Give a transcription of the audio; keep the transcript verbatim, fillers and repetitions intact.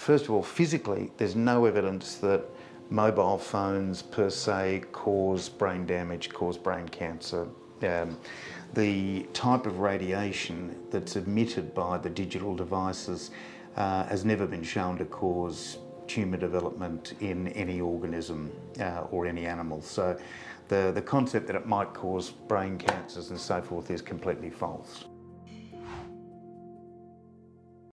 First of all, physically, there's no evidence that mobile phones per se cause brain damage, cause brain cancer. Um, the type of radiation that's emitted by the digital devices uh, has never been shown to cause tumour development in any organism uh, or any animal. So the, the concept that it might cause brain cancers and so forth is completely false.